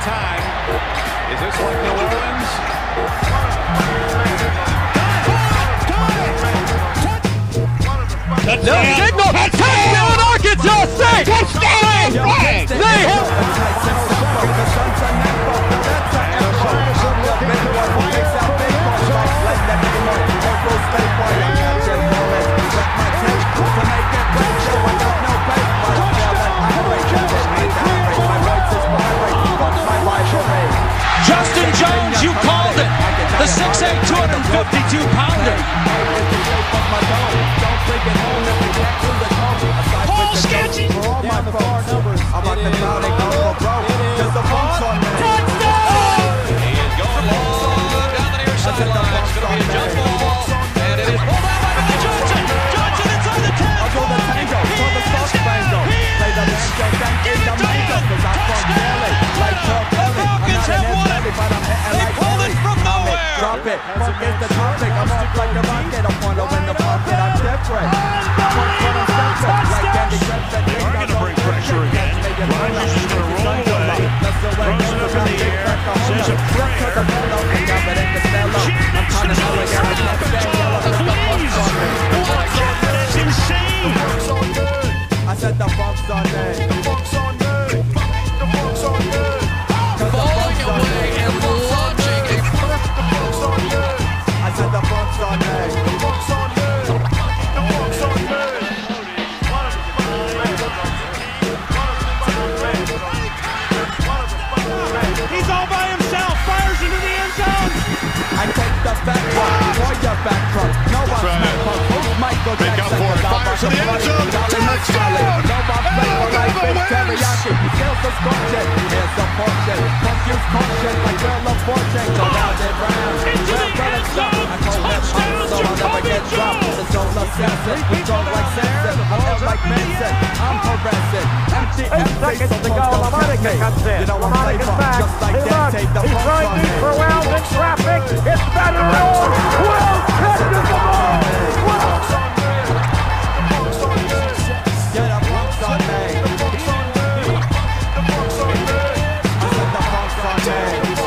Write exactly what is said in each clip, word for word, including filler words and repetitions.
time. Is this like New Orleans? No signal! Touchdown Arkansas State! Touchdown! They have... Justin Jones, you called it! The six eight, two hundred fifty-two pounder! Paul Sketchy! I'm about to cloud it go for bro. Just the Funk's on me. Touchdown! He is going long down the near sideline. It's going to be a jump ball. And it is pulled out by Billy Johnson. Johnson inside the ten. I'll go the tango. Throw the stop bango. Play the mango. Then get the mango. Cause I'm from Delhi. Like Chuck Berry. I'm not an Israeli, but I'm hitting like Perry. Drop it. Funk is the topic. I'm off like a rocket. I'm going to win the pocket. I'm different. Funk for the center. Like Andy Griffin. They're going to bring pressure again. Rogers is going to roll away. Throws it up in the air. Says a prayer. I'm trying to know it. Please. That's insane. I said the Funk's on me. The Funk's on me. The Funk's on me. Falling away and launching a perfect. The Funk's on me. I said the Funk's on me. The Funk's on me. The Funk's on me. He's all by himself. Fires into the end zone. I take the back truck for your back truck. No one's right. Punk. Who's Michael Make Jackson? up for it. Fires to the end zone. Touchdown. No one's playing for life. It's teriyaki. Skills the scorching. Here's the fortune. Punk use caution like Wheel of Fortune. Go round and round. Into the end zone. I call him Punk, so I'll never get dropped. The soul of Samson. We go like Samson. I'm L like Manson. I'm harassing. Empty, empty. So the Punk don't catch me. You know I'm flavor. Just like that. Take the Punk on me. In traffic, it's better on. Well, catches the ball. Well. Get up, Punk's on me. The Punk's on me. The Punk's on me. I said the Punk's on me.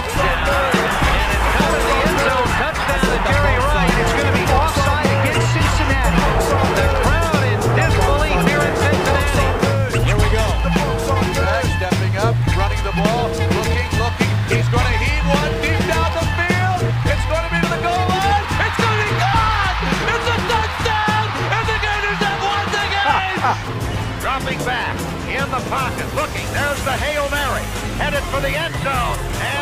Out of the end zone, touchdown to Jerry Wright. It's going to be offside against Cincinnati. The crowd in disbelief here in Cincinnati. Here we go. Back stepping up, running the ball, looking, looking. He's going to heave one deep down the field. It's going to be to the goal line. It's going to be gone. It's a touchdown. And the Gators have won the game. Dropping back in the pocket, looking. There's the Hail Mary. Headed for the end zone. And